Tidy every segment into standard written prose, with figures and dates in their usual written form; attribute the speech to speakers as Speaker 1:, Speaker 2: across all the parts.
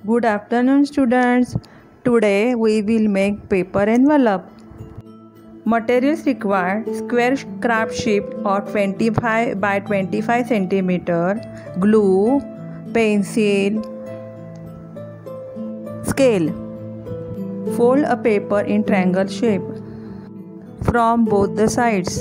Speaker 1: Good afternoon, students. Today we will make paper envelope. Materials required: square craft sheet or 25 by 25 centimeter, glue, pencil, scale. Fold a paper in triangle shape from both the sides.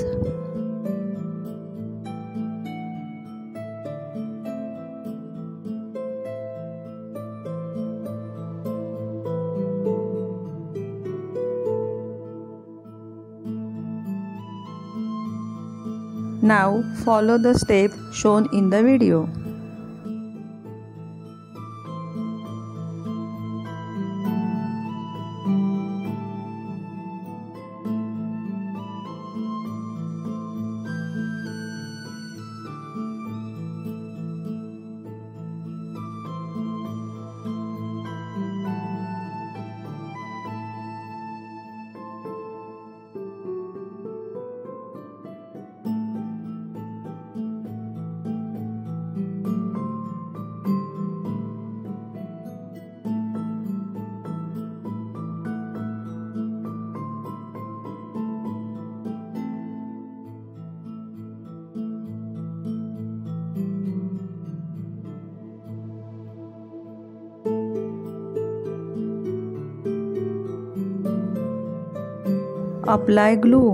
Speaker 1: Now follow the steps shown in the video. Apply glue.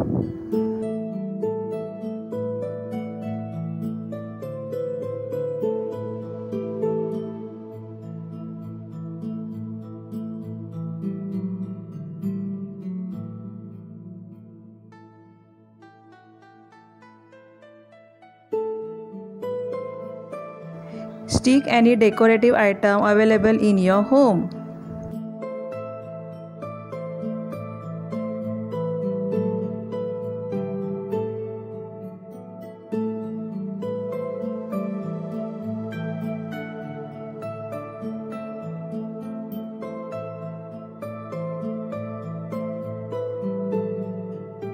Speaker 1: Stick any decorative item available in your home.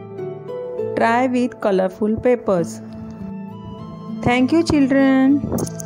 Speaker 1: Try with colorful papers. Thank you, children.